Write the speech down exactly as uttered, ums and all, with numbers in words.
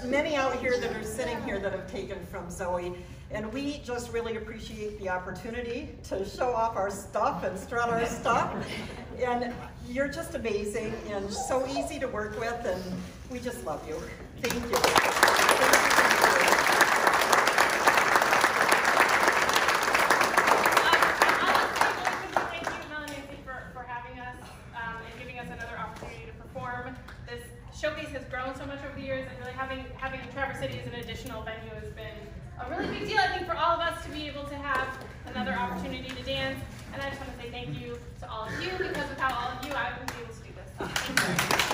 many out here that are sitting here that have taken from Zoe, and we just really appreciate the opportunity to show off our stuff and strut our stuff. And you're just amazing and so easy to work with, and we just love you. Thank you. Thank you. Showcase has grown so much over the years, and really having having Traverse City as an additional venue has been a really big deal, I think, for all of us to be able to have another opportunity to dance. And I just want to say thank you to all of you, because without all of you, I wouldn't be able to do this. So thank you.